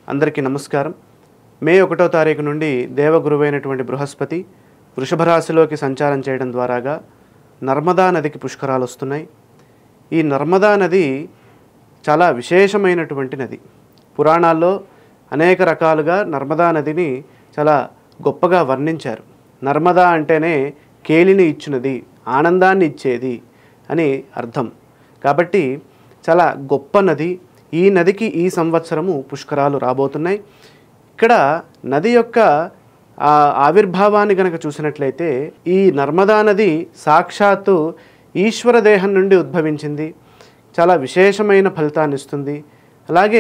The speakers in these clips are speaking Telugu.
అందరికీ నమస్కారం. మే 1వ తారీఖు నుండి దేవగురువైనటువంటి బృహస్పతి వృషభ రాశిలోకి సంచారం చేయడం ద్వారాగా నర్మదా నదికి పుష్కరాలు వస్తున్నాయి. ఈ నర్మదా నది చాలా విశేషమైనటువంటి నది. పురాణాల్లో అనేక రకాలుగా నర్మదా నదిని చాలా గొప్పగా వర్ణించారు. నర్మదా అంటేనే కేలిని ఇచ్చినది, ఆనందాన్ని ఇచ్చేది అని అర్థం. కాబట్టి చాలా గొప్ప నది. ఈ నదికి ఈ సంవత్సరము పుష్కరాలు రాబోతున్నాయి. ఇక్కడ నది యొక్క ఆవిర్భావాన్ని గనక చూసినట్లయితే ఈ నర్మదా నది సాక్షాత్తు ఈశ్వర దేహం నుండి ఉద్భవించింది. చాలా విశేషమైన ఫలితాన్ని ఇస్తుంది. అలాగే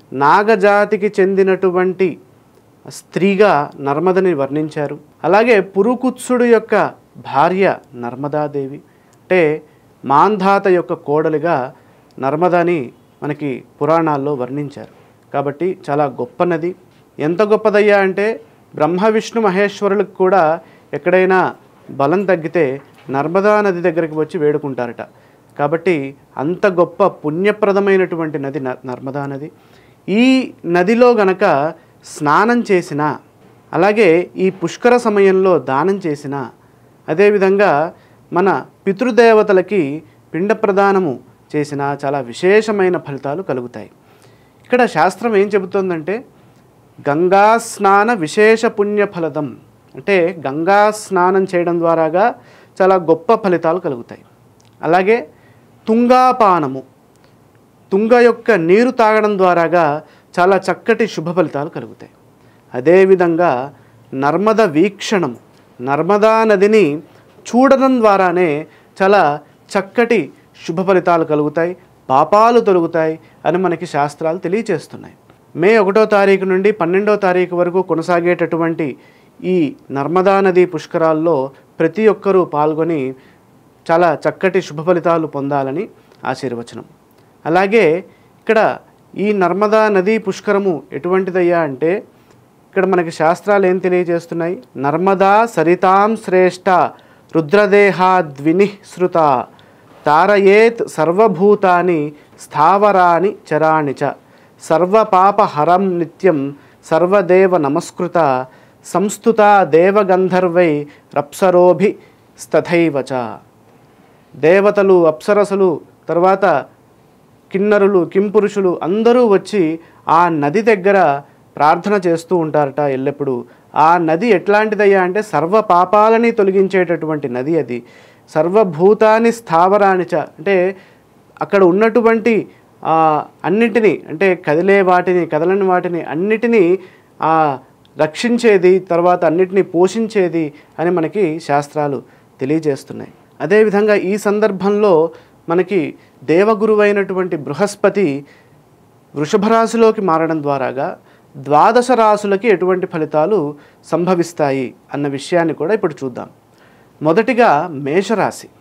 నాగజాతికి చెందినటువంటి స్త్రీగా నర్మదని వర్ణించారు. అలాగే పురుకుత్సుడు యొక్క భార్య నర్మదాదేవి, అంటే మాంధాత యొక్క కోడలిగా నర్మదాని మనకి పురాణాల్లో వర్ణించారు. కాబట్టి చాలా గొప్ప నది. ఎంత గొప్పదయ్యా అంటే బ్రహ్మ విష్ణు మహేశ్వరులకు కూడా ఎక్కడైనా బలం తగ్గితే నర్మదా నది దగ్గరికి వచ్చి వేడుకుంటారట. కాబట్టి అంత గొప్ప పుణ్యప్రదమైనటువంటి నది నర్మదా నది. ఈ నదిలో గనక స్నానం చేసిన, అలాగే ఈ పుష్కర సమయంలో దానం చేసిన, అదేవిధంగా మన పితృదేవతలకి పిండ ప్రదానము చేసిన చాలా విశేషమైన ఫలితాలు కలుగుతాయి. ఇక్కడ శాస్త్రం ఏం చెబుతోందంటే గంగా స్నాన విశేష పుణ్యఫలదం, అంటే గంగా స్నానం చేయడం ద్వారాగా చాలా గొప్ప ఫలితాలు కలుగుతాయి. అలాగే తుంగాపానము, తుంగ యొక్క నీరు తాగడం ద్వారాగా చాలా చక్కటి శుభ ఫలితాలు కలుగుతాయి. అదేవిధంగా నర్మద వీక్షణం, నర్మదా నదిని చూడడం ద్వారానే చాలా చక్కటి శుభ ఫలితాలు కలుగుతాయి, పాపాలు తొలగుతాయి అని మనకి శాస్త్రాలు తెలియచేస్తున్నాయి. మే 1వ తారీఖు నుండి 12వ తారీఖు వరకు కొనసాగేటటువంటి ఈ నర్మదా నది పుష్కరాల్లో ప్రతి ఒక్కరూ పాల్గొని చాలా చక్కటి శుభ ఫలితాలు పొందాలని ఆశీర్వచనం. అలాగే ఇక్కడ ఈ నర్మదా నది పుష్కరము ఎటువంటిదయ్యా అంటే ఇక్కడ మనకి శాస్త్రాలు ఏం తెలియజేస్తున్నాయి? నర్మదా సరితాం శ్రేష్ఠ రుద్రదేహాద్వినిఃసృత తారయేత్ సర్వభూతాని స్థావరాని చరాణి చ సర్వపాపహరం నిత్యం సర్వదేవ నమస్కృత సంస్థుత దేవగంధర్వై రప్సరోభి స్తథైవచ. దేవతలు, అప్సరసులు, తర్వాత కిన్నరులు, కింపురుషులు అందరూ వచ్చి ఆ నది దగ్గర ప్రార్థన చేస్తూ ఉంటారట ఎల్లప్పుడూ. ఆ నది ఎట్లాంటిదయ్యా అంటే సర్వ పాపాలని తొలగించేటటువంటి నది అది. సర్వభూతాన్ని స్థావరానిచ, అంటే అక్కడ ఉన్నటువంటి అన్నిటినీ, అంటే కదిలే వాటిని, కదలని వాటిని అన్నిటినీ రక్షించేది, తర్వాత అన్నిటినీ పోషించేది అని మనకి శాస్త్రాలు తెలియజేస్తున్నాయి. అదేవిధంగా ఈ సందర్భంలో మనకి దేవగురువైనటువంటి బృహస్పతి వృషభ రాశిలోకి మారడం ద్వారాగా ద్వాదశ రాశులకి ఎటువంటి ఫలితాలు సంభవిస్తాయి అన్న విషయాన్ని కూడా ఇప్పుడు చూద్దాం. మొదటిగా మేషరాశి.